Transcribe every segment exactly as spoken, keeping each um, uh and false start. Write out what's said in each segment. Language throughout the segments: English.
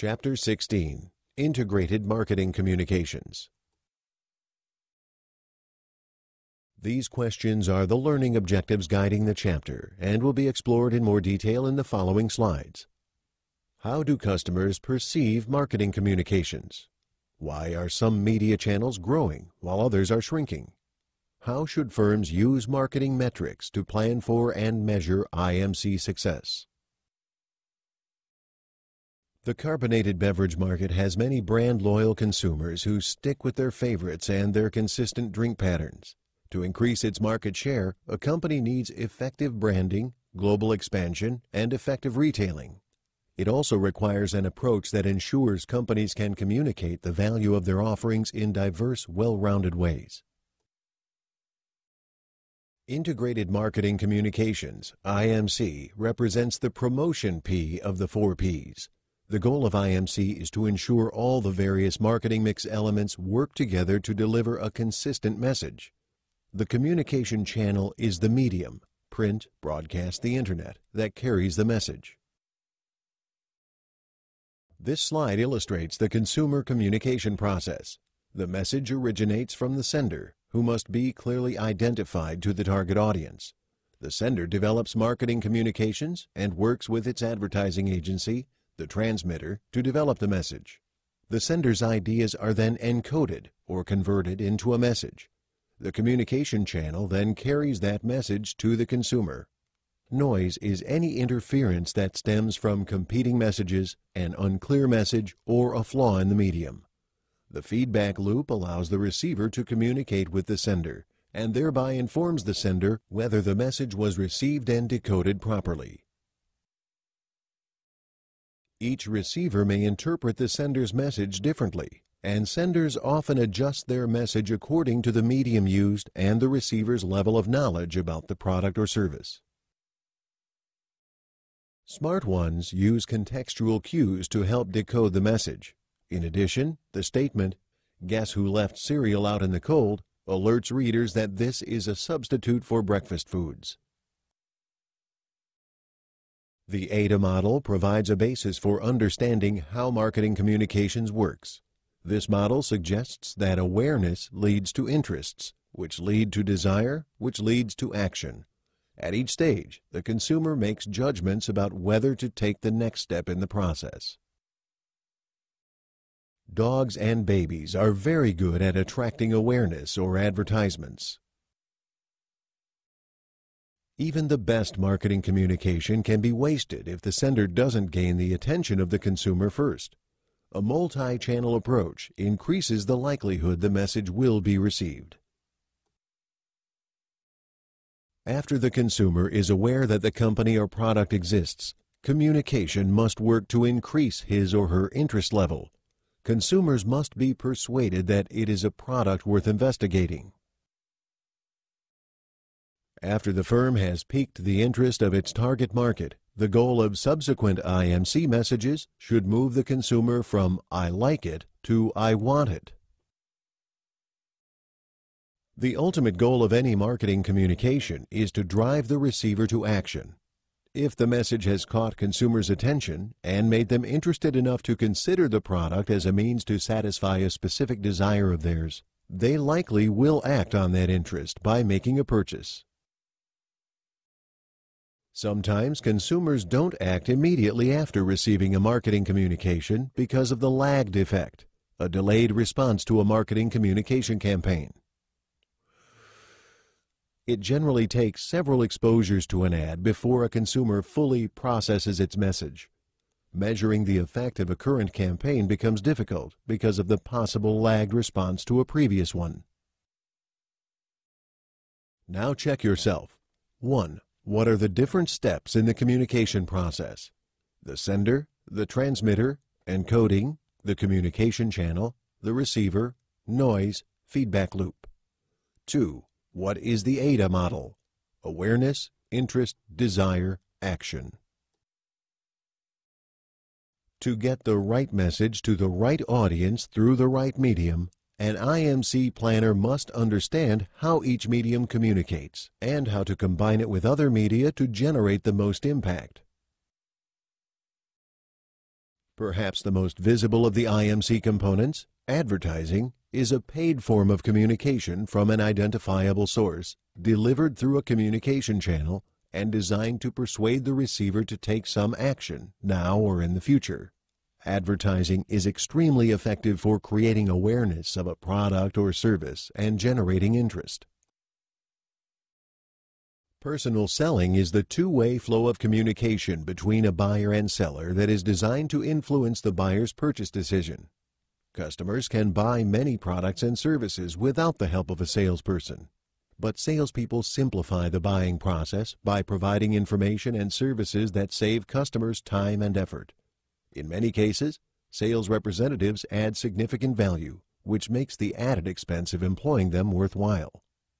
Chapter sixteen. Integrated Marketing Communications. These questions are the learning objectives guiding the chapter and will be explored in more detail in the following slides. How do customers perceive marketing communications? Why are some media channels growing while others are shrinking? How should firms use marketing metrics to plan for and measure I M C success? The carbonated beverage market has many brand-loyal consumers who stick with their favorites and their consistent drink patterns. To increase its market share, a company needs effective branding, global expansion, and effective retailing. It also requires an approach that ensures companies can communicate the value of their offerings in diverse, well-rounded ways. Integrated Marketing Communications, I M C, represents the promotion P of the four Ps. The goal of I M C is to ensure all the various marketing mix elements work together to deliver a consistent message. The communication channel is the medium, print, broadcast, the internet, that carries the message. This slide illustrates the consumer communication process. The message originates from the sender, who must be clearly identified to the target audience. The sender develops marketing communications and works with its advertising agency, the transmitter, to develop the message. The sender's ideas are then encoded or converted into a message. The communication channel then carries that message to the consumer. Noise is any interference that stems from competing messages, an unclear message, or a flaw in the medium. The feedback loop allows the receiver to communicate with the sender, and thereby informs the sender whether the message was received and decoded properly. Each receiver may interpret the sender's message differently, and senders often adjust their message according to the medium used and the receiver's level of knowledge about the product or service. Smart ones use contextual cues to help decode the message. In addition, the statement, "Guess who left cereal out in the cold?" alerts readers that this is a substitute for breakfast foods. The A D A model provides a basis for understanding how marketing communications works. This model suggests that awareness leads to interests, which lead to desire, which leads to action. At each stage, the consumer makes judgments about whether to take the next step in the process. Dogs and babies are very good at attracting awareness or advertisements. Even the best marketing communication can be wasted if the sender doesn't gain the attention of the consumer first. A multi-channel approach increases the likelihood the message will be received. After the consumer is aware that the company or product exists, communication must work to increase his or her interest level. Consumers must be persuaded that it is a product worth investigating. After the firm has piqued the interest of its target market, the goal of subsequent I M C messages should move the consumer from "I like it" to "I want it." The ultimate goal of any marketing communication is to drive the receiver to action. If the message has caught consumers' attention and made them interested enough to consider the product as a means to satisfy a specific desire of theirs, they likely will act on that interest by making a purchase. Sometimes consumers don't act immediately after receiving a marketing communication because of the lagged effect, a delayed response to a marketing communication campaign. It generally takes several exposures to an ad before a consumer fully processes its message. Measuring the effect of a current campaign becomes difficult because of the possible lagged response to a previous one. Now check yourself. one. What are the different steps in the communication process? The sender, the transmitter, encoding, the communication channel, the receiver, noise, feedback loop. two. What is the A D A model? Awareness, interest, desire, action. To get the right message to the right audience through the right medium, an I M C planner must understand how each medium communicates and how to combine it with other media to generate the most impact. Perhaps the most visible of the I M C components, advertising, is a paid form of communication from an identifiable source, delivered through a communication channel and designed to persuade the receiver to take some action, now or in the future. Advertising is extremely effective for creating awareness of a product or service and generating interest. Personal selling is the two-way flow of communication between a buyer and seller that is designed to influence the buyer's purchase decision. Customers can buy many products and services without the help of a salesperson, but salespeople simplify the buying process by providing information and services that save customers time and effort. In many cases, sales representatives add significant value, which makes the added expense of employing them worthwhile.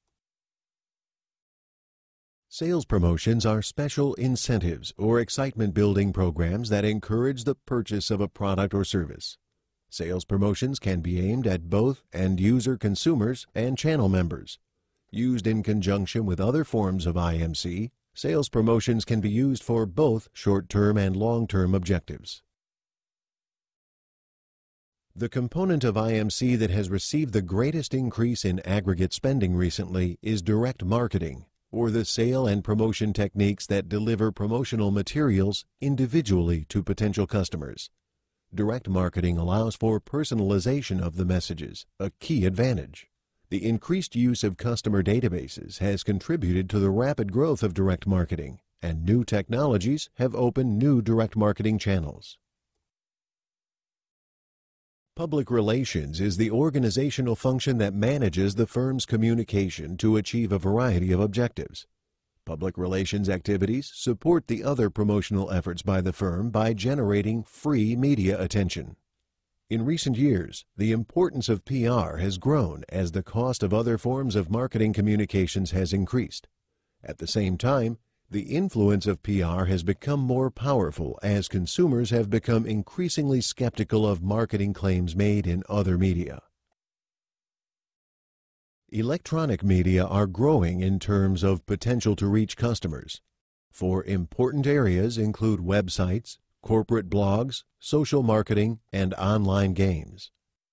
Sales promotions are special incentives or excitement-building programs that encourage the purchase of a product or service. Sales promotions can be aimed at both end-user consumers and channel members. Used in conjunction with other forms of I M C, sales promotions can be used for both short-term and long-term objectives. The component of I M C that has received the greatest increase in aggregate spending recently is direct marketing, or the sale and promotion techniques that deliver promotional materials individually to potential customers. Direct marketing allows for personalization of the messages, a key advantage. The increased use of customer databases has contributed to the rapid growth of direct marketing, and new technologies have opened new direct marketing channels. Public relations is the organizational function that manages the firm's communication to achieve a variety of objectives. Public relations activities support the other promotional efforts by the firm by generating free media attention. In recent years, the importance of P R has grown as the cost of other forms of marketing communications has increased. At the same time, the influence of P R has become more powerful as consumers have become increasingly skeptical of marketing claims made in other media. Electronic media are growing in terms of potential to reach customers. For important areas include websites, corporate blogs, social marketing, and online games.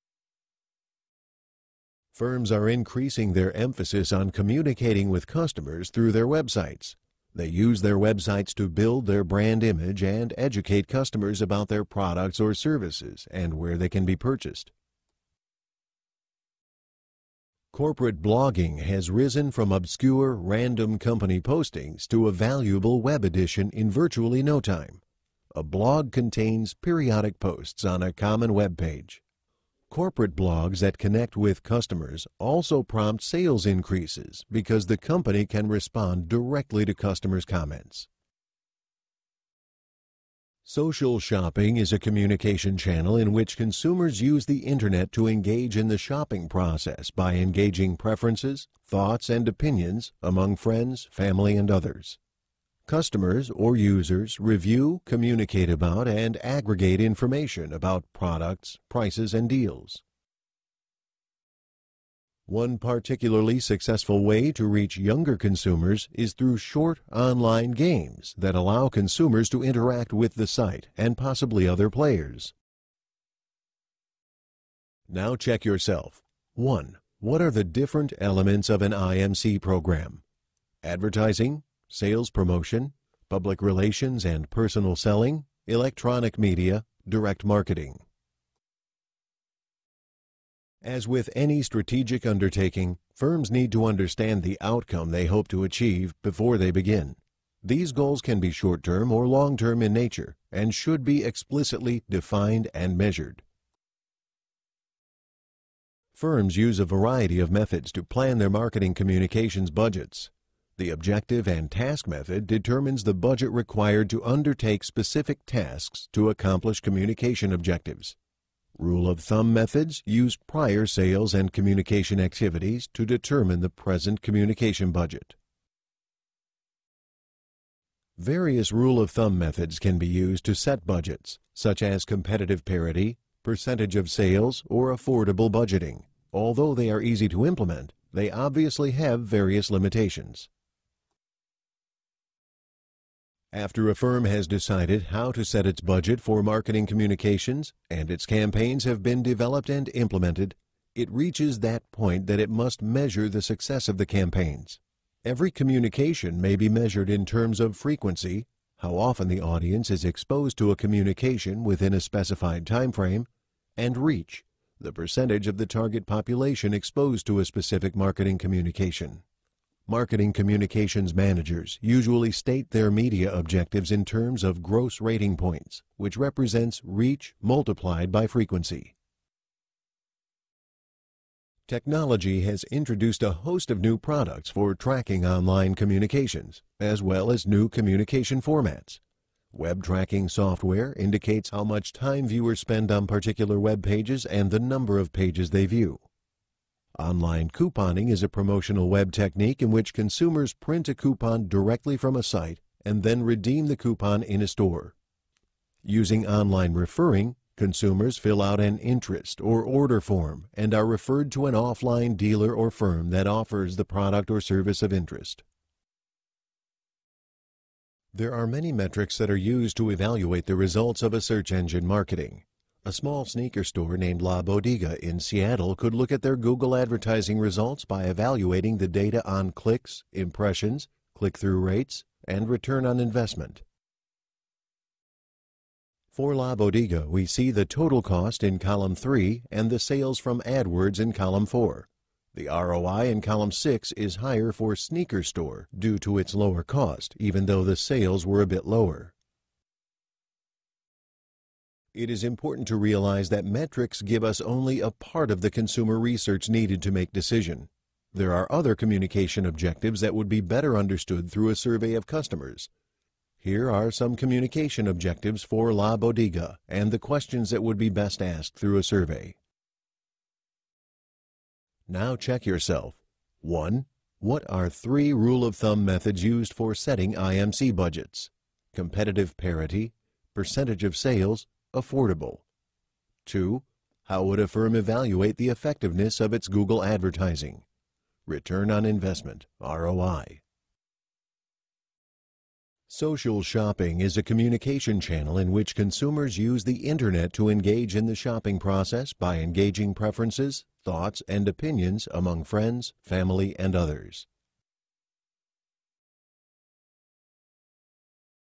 Firms are increasing their emphasis on communicating with customers through their websites. They use their websites to build their brand image and educate customers about their products or services and where they can be purchased. Corporate blogging has risen from obscure, random company postings to a valuable web edition in virtually no time. A blog contains periodic posts on a common web page. Corporate blogs that connect with customers also prompt sales increases because the company can respond directly to customers' comments. Social shopping is a communication channel in which consumers use the internet to engage in the shopping process by engaging preferences, thoughts, and opinions among friends, family, and others. Customers or users review, communicate about, and aggregate information about products, prices, and deals. One particularly successful way to reach younger consumers is through short online games that allow consumers to interact with the site and possibly other players. Now check yourself. one. What are the different elements of an I M C program? Advertising, sales promotion, public relations and personal selling, electronic media, direct marketing. As with any strategic undertaking, firms need to understand the outcome they hope to achieve before they begin. These goals can be short-term or long-term in nature and should be explicitly defined and measured. Firms use a variety of methods to plan their marketing communications budgets. The objective and task method determines the budget required to undertake specific tasks to accomplish communication objectives. Rule of thumb methods use prior sales and communication activities to determine the present communication budget. Various rule of thumb methods can be used to set budgets, such as competitive parity, percentage of sales, or affordable budgeting. Although they are easy to implement, they obviously have various limitations. After a firm has decided how to set its budget for marketing communications and its campaigns have been developed and implemented, it reaches that point that it must measure the success of the campaigns. Every communication may be measured in terms of frequency, how often the audience is exposed to a communication within a specified time frame, and reach, the percentage of the target population exposed to a specific marketing communication. Marketing communications managers usually state their media objectives in terms of gross rating points, which represents reach multiplied by frequency. Technology has introduced a host of new products for tracking online communications, as well as new communication formats. Web tracking software indicates how much time viewers spend on particular web pages and the number of pages they view. Online couponing is a promotional web technique in which consumers print a coupon directly from a site and then redeem the coupon in a store. Using online referring, consumers fill out an interest or order form and are referred to an offline dealer or firm that offers the product or service of interest. There are many metrics that are used to evaluate the results of a search engine marketing. A small sneaker store named La Bodega in Seattle could look at their Google advertising results by evaluating the data on clicks, impressions, click-through rates, and return on investment. For La Bodega, we see the total cost in column three and the sales from AdWords in column four. The R O I in column six is higher for Sneaker Store due to its lower cost, even though the sales were a bit lower. It is important to realize that metrics give us only a part of the consumer research needed to make decision. There are other communication objectives that would be better understood through a survey of customers. Here are some communication objectives for La Bodega and the questions that would be best asked through a survey. Now check yourself. one. What are three rule of thumb methods used for setting I M C budgets? Competitive parity, percentage of sales, affordable. two. How would a firm evaluate the effectiveness of its Google advertising? Return on investment, R O I. Social shopping is a communication channel in which consumers use the Internet to engage in the shopping process by engaging preferences, thoughts, and opinions among friends, family, and others.